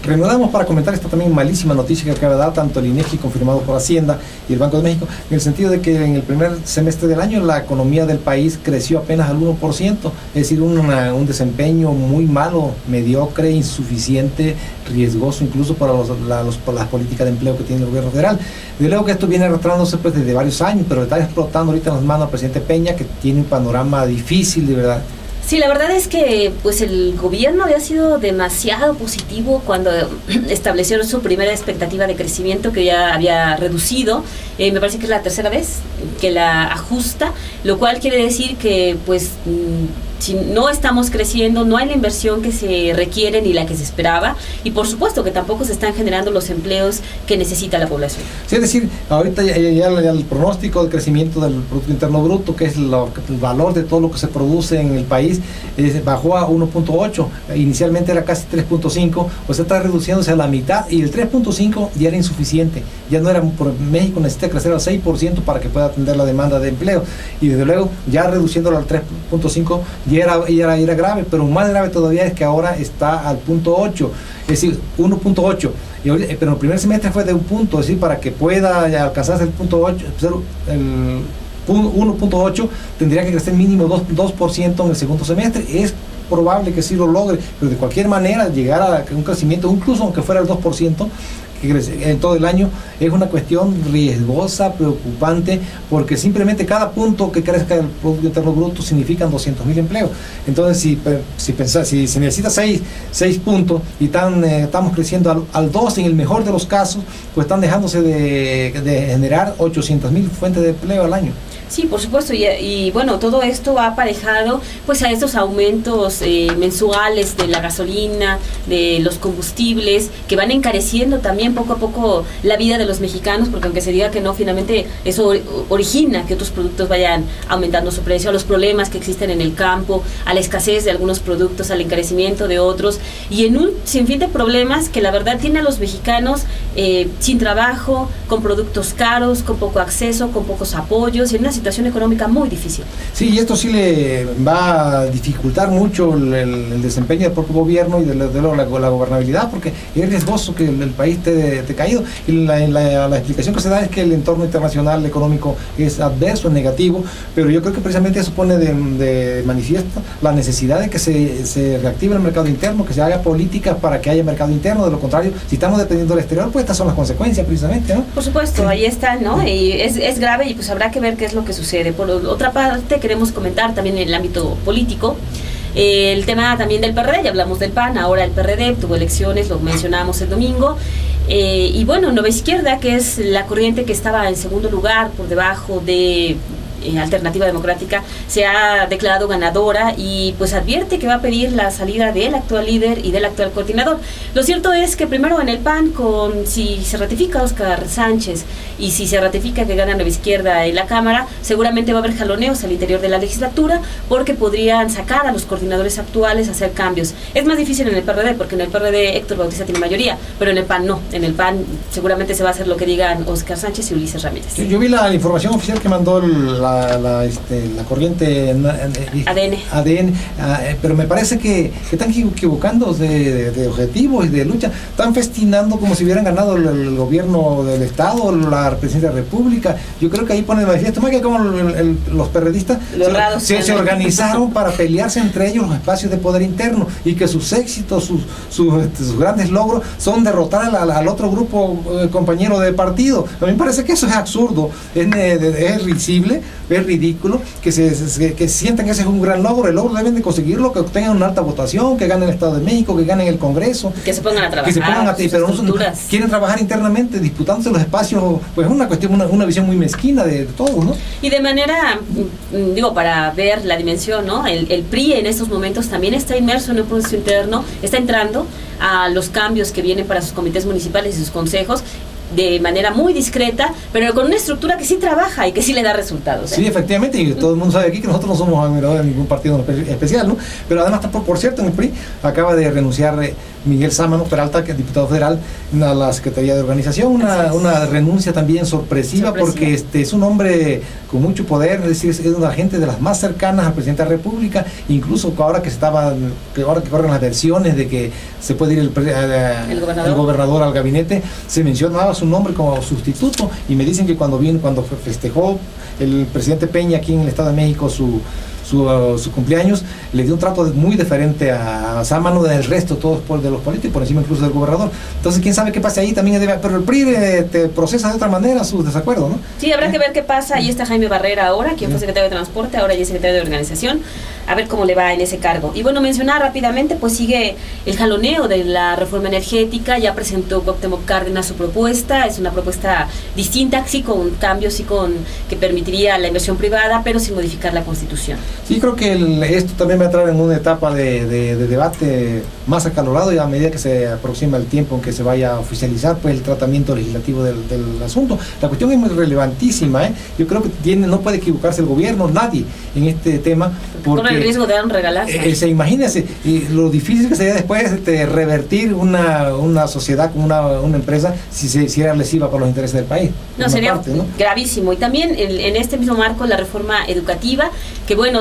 reanudamos para comentar esta también malísima noticia que acaba de dar tanto el INEGI confirmado por Hacienda y el Banco de México, en el sentido de que en el primer semestre del año la economía del país creció apenas al 1%, es decir, un desempeño muy malo, mediocre, insuficiente, riesgoso incluso para las políticas de empleo que tiene el gobierno federal. Desde luego que esto viene arrastrándose pues desde varios años, pero está explotando ahorita en las manos al presidente Peña, que tiene un panorama difícil de verdad. Sí, la verdad es que pues el gobierno había sido demasiado positivo cuando estableció su primera expectativa de crecimiento, que ya había reducido. Me parece que es la tercera vez que la ajusta, lo cual quiere decir que pues si no estamos creciendo, no hay la inversión que se requiere ni la que se esperaba, y por supuesto que tampoco se están generando los empleos que necesita la población. Sí, es decir, ahorita ya el pronóstico de crecimiento del Producto Interno Bruto, que es el valor de todo lo que se produce en el país, bajó a 1.8, inicialmente era casi 3.5, pues está reduciéndose a la mitad, y el 3.5 ya era insuficiente, ya no era, por México necesita crecer al 6% para que pueda atender la demanda de empleo, y desde luego ya reduciéndolo al 3.5 ya era grave, pero más grave todavía es que ahora está al 0.8, es decir, 1.8, pero el primer semestre fue de un punto, es decir, para que pueda alcanzarse el 0.8, el 1.8 tendría que crecer mínimo 2% en el segundo semestre. Es probable que sí lo logre, pero de cualquier manera llegar a un crecimiento, incluso aunque fuera el 2%, que crece en todo el año, es una cuestión riesgosa, preocupante, porque simplemente cada punto que crezca el Producto Interno Bruto significan 200,000 empleos. Entonces, si se necesita 6 puntos y estamos creciendo al 2 en el mejor de los casos, pues están dejándose de generar 800,000 fuentes de empleo al año. Sí, por supuesto, y bueno, todo esto va aparejado pues a estos aumentos mensuales de la gasolina, de los combustibles, que van encareciendo también poco a poco la vida de los mexicanos, porque aunque se diga que no, finalmente eso origina que otros productos vayan aumentando su precio, a los problemas que existen en el campo, a la escasez de algunos productos, al encarecimiento de otros, y en un sinfín de problemas que la verdad tiene a los mexicanos sin trabajo, con productos caros, con poco acceso, con pocos apoyos, y en una situación económica muy difícil. Sí, y esto sí le va a dificultar mucho el desempeño del propio gobierno y de la gobernabilidad, porque es riesgoso que el país esté caído, y la explicación que se da es que el entorno internacional económico es adverso, es negativo, pero yo creo que precisamente eso pone de manifiesto la necesidad de que se reactive el mercado interno, que se haga políticas para que haya mercado interno. De lo contrario, si estamos dependiendo del exterior, pues estas son las consecuencias precisamente, ¿no? Por supuesto, sí. Ahí está, ¿no? Y es grave, y pues habrá que ver qué es lo que sucede. Por otra parte, queremos comentar también en el ámbito político el tema también del PRD. Ya hablamos del PAN, ahora el PRD tuvo elecciones, lo mencionábamos el domingo, y bueno, Nueva Izquierda, que es la corriente que estaba en segundo lugar por debajo de Alternativa Democrática, se ha declarado ganadora y pues advierte que va a pedir la salida del actual líder y del actual coordinador. Lo cierto es que primero en el PAN, si se ratifica Óscar Sánchez y si se ratifica que gana Nueva Izquierda en la Cámara, seguramente va a haber jaloneos al interior de la legislatura, porque podrían sacar a los coordinadores actuales a hacer cambios. Es más difícil en el PRD, porque en el PRD Héctor Bautista tiene mayoría, pero en el PAN no. En el PAN seguramente se va a hacer lo que digan Óscar Sánchez y Ulises Ramírez. Yo vi la información oficial que mandó la corriente ADN, pero me parece que están equivocando de objetivos y de lucha. Están festinando como si hubieran ganado el gobierno del Estado, la presidencia de la República. Yo creo que ahí pone de manifiesto más que como los perredistas se organizaron para pelearse entre ellos los espacios de poder interno, y que sus éxitos, sus grandes logros son derrotar al otro grupo compañero de partido. A mí me parece que eso es absurdo, es risible, es ridículo que sientan que ese es un gran logro. El logro deben de conseguirlo, que obtengan una alta votación, que ganen el Estado de México, que ganen el Congreso, que se pongan a trabajar, pero no quieren trabajar internamente disputándose los espacios. Pues es una cuestión, una visión muy mezquina de todos, ¿no? Y de manera, para ver la dimensión, ¿no? El PRI en estos momentos también está inmerso en un proceso interno, está entrando a los cambios que vienen para sus comités municipales y sus consejos de manera muy discreta, pero con una estructura que sí trabaja y que sí le da resultados. Sí, efectivamente, y todo el mundo sabe aquí que nosotros no somos admiradores de ningún partido especial, ¿no? Pero además, por cierto, en el PRI acaba de renunciar Miguel Sámano Peralta, que es diputado federal, a la Secretaría de Organización, una renuncia también sorpresiva, porque es un hombre con mucho poder, es decir, es una gente de las más cercanas al presidente de la República, incluso ahora que corren las versiones de que se puede ir el gobernador al gabinete, se mencionaba su nombre como sustituto, y me dicen que cuando festejó el presidente Peña aquí en el Estado de México su cumpleaños, le dio un trato muy diferente a Sámano del resto, todos de los políticos, por encima incluso del gobernador. Entonces, quién sabe qué pasa ahí, también pero el PRI te procesa de otra manera sus desacuerdos, ¿no? Sí, habrá que ver qué pasa. Ahí está Jaime Barrera ahora, quien fue secretario de Transporte, ahora ya es secretario de Organización, a ver cómo le va en ese cargo. Y bueno, mencionar rápidamente, pues sigue el jaloneo de la reforma energética. Ya presentó Cuauhtémoc Cárdenas su propuesta, es una propuesta distinta, sí con cambios, sí con que permitiría la inversión privada, pero sin modificar la Constitución. Sí, creo que esto también va a entrar en una etapa de debate más acalorado, y a medida que se aproxima el tiempo en que se vaya a oficializar pues el tratamiento legislativo del asunto. La cuestión es muy relevantísima, ¿eh? Yo creo que no puede equivocarse el gobierno, nadie, en este tema. Con el riesgo de dar un regalazo. Imagínense lo difícil que sería después revertir una sociedad con una empresa si era lesiva para los intereses del país. No, sería gravísimo. Y también en este mismo marco la reforma educativa, que bueno,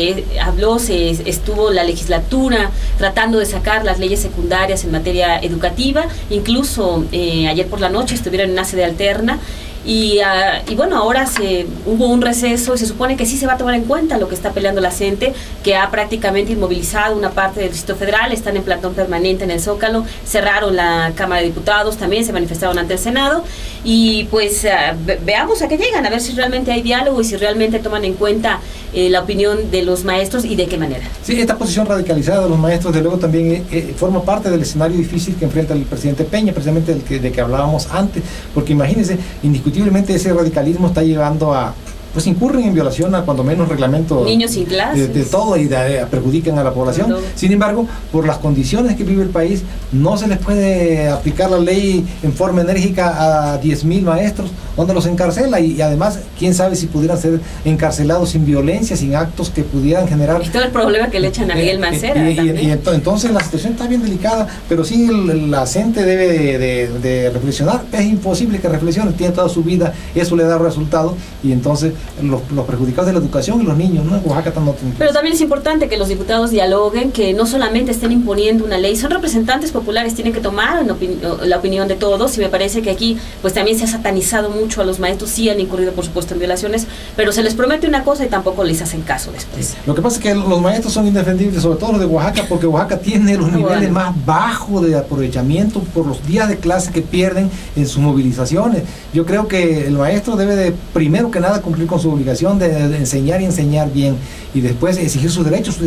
estuvo la legislatura tratando de sacar las leyes secundarias en materia educativa, incluso ayer por la noche estuvieron en una sede alterna. Y bueno, ahora hubo un receso y se supone que sí se va a tomar en cuenta lo que está peleando la CENTE, que ha prácticamente inmovilizado una parte del Distrito Federal, están en plantón permanente en el Zócalo, cerraron la Cámara de Diputados, también se manifestaron ante el Senado, y pues veamos a qué llegan, a ver si realmente hay diálogo y si realmente toman en cuenta la opinión de los maestros y de qué manera. Sí, esta posición radicalizada de los maestros, de luego, también forma parte del escenario difícil que enfrenta el presidente Peña, precisamente de que hablábamos antes, porque imagínense, indiscutiblemente ese radicalismo está llevando pues incurren en violación a cuando menos reglamento niños sin clases de todo, y perjudican a la población. Sin embargo, por las condiciones que vive el país, no se les puede aplicar la ley en forma enérgica a 10,000 maestros, donde los encarcela, y además quién sabe si pudieran ser encarcelados sin violencia, sin actos que pudieran generar, y todo el problema que le echan a Miguel Mancera entonces la situación está bien delicada, pero sí la CENTE debe de reflexionar. Es imposible que reflexione, tiene toda su vida, eso le da resultado, y entonces los perjudicados de la educación y los niños, ¿no? En Oaxaca no tienen. Pero también es importante que los diputados dialoguen, que no solamente estén imponiendo una ley, son representantes populares, tienen que tomar la opinión de todos, y me parece que aquí pues también se ha satanizado mucho a los maestros. Sí han incurrido por supuesto en violaciones, pero se les promete una cosa y tampoco les hacen caso después. Lo que pasa es que los maestros son indefendibles, sobre todo los de Oaxaca, porque Oaxaca tiene los niveles más bajos de aprovechamiento por los días de clase que pierden en sus movilizaciones. Yo creo que el maestro debe de, primero que nada, cumplir con su obligación de enseñar y enseñar bien, y después exigir sus derechos,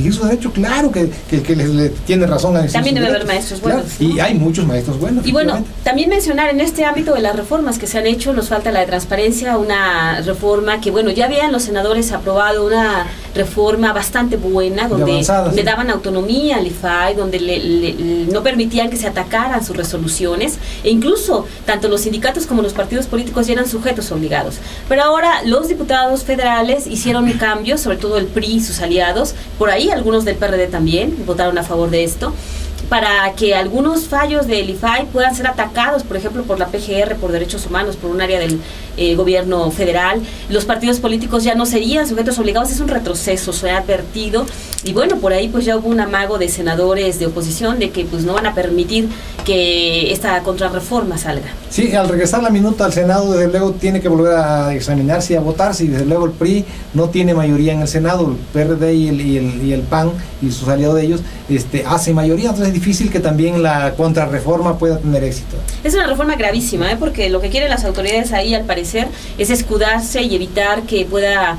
claro que le tiene razón a exigir. También debe haber maestros buenos, claro, ¿no? Y hay muchos maestros buenos. Y bueno, también mencionar en este ámbito de las reformas que se han hecho, nos falta la de transparencia, una reforma que bueno, ya habían los senadores aprobado una reforma bastante buena, donde le daban autonomía al IFAI, donde no permitían que se atacaran sus resoluciones, e incluso tanto los sindicatos como los partidos políticos ya eran sujetos obligados. Pero ahora los diputados federales hicieron cambios, sobre todo el PRI y sus aliados, por ahí algunos del PRD también votaron a favor de esto, para que algunos fallos del IFAI puedan ser atacados, por ejemplo, por la PGR, por derechos humanos, por un área del gobierno federal. Los partidos políticos ya no serían sujetos obligados, es un retroceso, se ha advertido, y bueno, por ahí pues ya hubo un amago de senadores de oposición de que pues no van a permitir que esta contrarreforma salga. Sí, al regresar la minuta al Senado, desde luego tiene que volver a examinarse y a votarse, y desde luego el PRI no tiene mayoría en el Senado, el PRD y el PAN y sus aliados de ellos hacen mayoría, entonces es difícil que también la contrarreforma pueda tener éxito. Es una reforma gravísima, porque lo que quieren las autoridades ahí, al parecer, es escudarse y evitar que pueda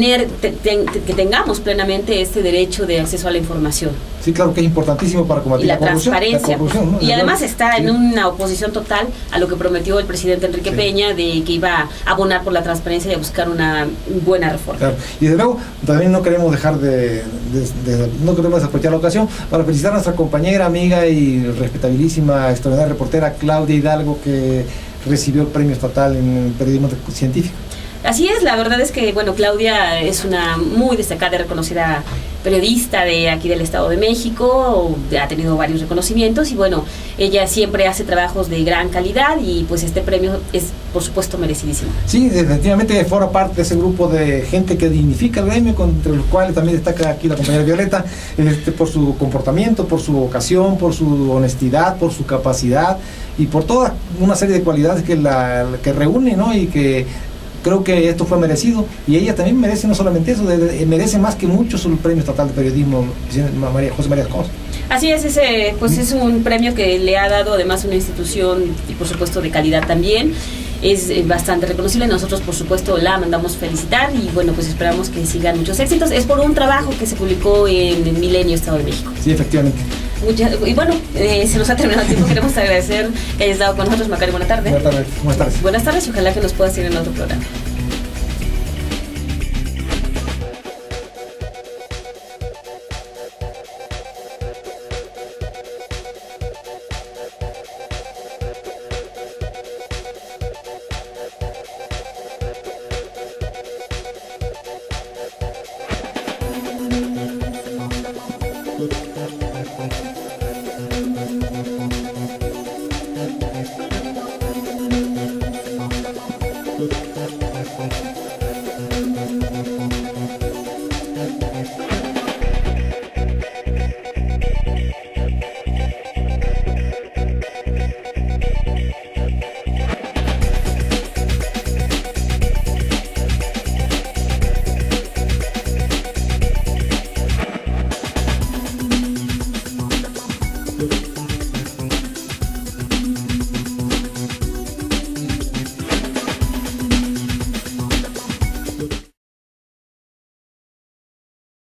que tengamos plenamente este derecho de acceso a la información. Sí, claro que es importantísimo para combatir la transparencia. ¿No? Y además está en una oposición total a lo que prometió el presidente Enrique Peña, de que iba a abonar por la transparencia y a buscar una buena reforma. Claro. Y desde luego también no queremos dejar no queremos desaprovechar la ocasión para felicitar a nuestra compañera, amiga y respetabilísima, extraordinaria reportera Claudia Hidalgo, que recibió el premio estatal en periodismo científico. Así es, la verdad es que bueno, Claudia es una muy destacada y reconocida periodista de aquí del Estado de México, ha tenido varios reconocimientos y bueno, ella siempre hace trabajos de gran calidad y pues este premio es por supuesto merecidísimo. Sí, definitivamente forma parte de ese grupo de gente que dignifica el gremio, entre los cuales también destaca aquí la compañera Violeta, por su comportamiento, por su vocación, por su honestidad, por su capacidad y por toda una serie de cualidades que reúne, ¿no? Y que creo que esto fue merecido y ella también merece no solamente eso, merece más que muchos el Premio Estatal de Periodismo José María Escons. Así es, pues es un premio que le ha dado además una institución y por supuesto de calidad también. Es bastante reconocible, nosotros por supuesto la mandamos felicitar y bueno, pues esperamos que sigan muchos éxitos. Es por un trabajo que se publicó en el Milenio Estado de México. Sí, efectivamente. Y bueno, se nos ha terminado el tiempo, queremos agradecer que hayas estado con nosotros, Macario, buena tarde. Buenas tardes. Buenas tardes. Buenas tardes y ojalá que nos puedas ir en otro programa.